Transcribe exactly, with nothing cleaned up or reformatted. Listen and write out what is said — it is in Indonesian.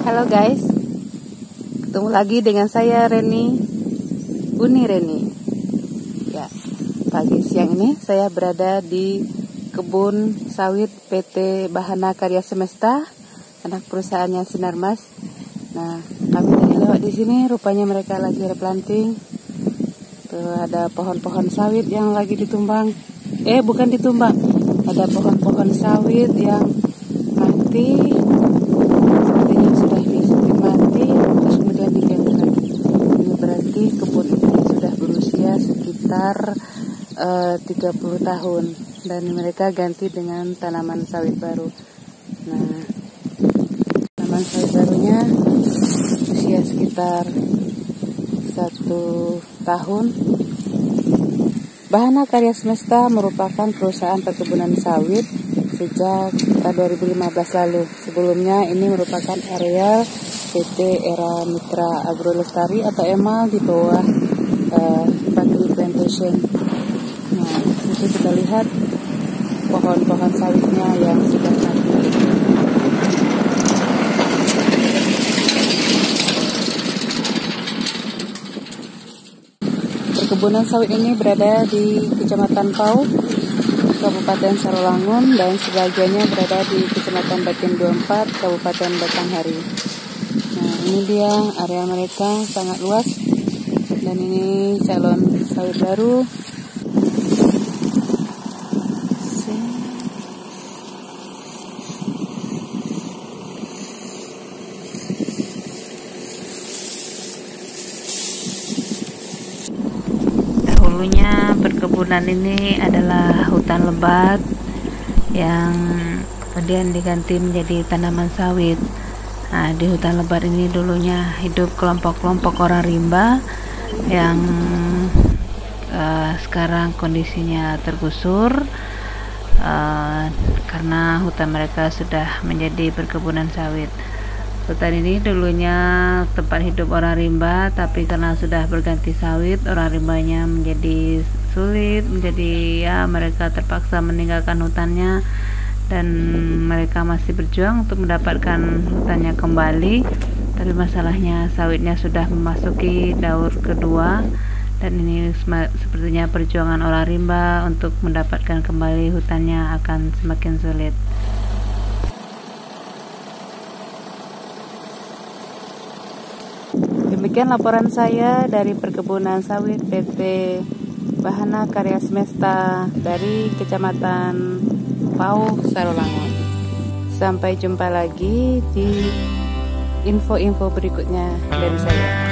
Halo guys, ketemu lagi dengan saya Reni, Uni Reni. Ya, pagi siang ini saya berada di kebun sawit P T Bahana Karya Semesta, anak perusahaannya Sinarmas. Nah, kami tadi lewat di sini, rupanya mereka lagi replanting. Tuh ada pohon-pohon sawit yang lagi ditumbang. Eh, bukan ditumbang. Ada pohon-pohon sawit yang mati. Sepertinya sudah disebut mati, terus kemudian diganti lagi. Ini berarti kebun ini sudah berusia sekitar uh, tiga puluh tahun. Dan mereka ganti dengan tanaman sawit baru. Nah, tanaman sawit barunya usia sekitar satu tahun. Bahana Karya Semesta merupakan perusahaan perkebunan sawit sejak dua ribu lima belas lalu. Sebelumnya ini merupakan area P T Era Mitra Agro Lestari atau E M A di bawah uh, Factory Plantation. Nah, itu kita lihat pohon-pohon sawitnya yang sudah mati. Perkebunan sawit ini berada di Kecamatan Pau, Kabupaten Sarolangun, dan sebagiannya berada di Kecamatan Batin dua puluh empat, Kabupaten Batanghari. Nah, ini dia area mereka, sangat luas. Dan ini calon sawit baru. Dahulunya perkebunan ini adalah hutan lebat yang kemudian diganti menjadi tanaman sawit. Nah, di hutan lebat ini dulunya hidup kelompok-kelompok orang rimba yang uh, sekarang kondisinya tergusur uh, karena hutan mereka sudah menjadi perkebunan sawit. Hutan ini dulunya tempat hidup orang rimba, tapi karena sudah berganti sawit, orang rimbanya menjadi sulit, menjadi ya mereka terpaksa meninggalkan hutannya, dan mereka masih berjuang untuk mendapatkan hutannya kembali. Tapi masalahnya sawitnya sudah memasuki daur kedua, dan ini sepertinya perjuangan orang rimba untuk mendapatkan kembali hutannya akan semakin sulit. Demikian laporan saya dari perkebunan sawit P T Bahana Karya Semesta dari Kecamatan Pau, Sarolangun. Sampai jumpa lagi di info-info berikutnya dari saya.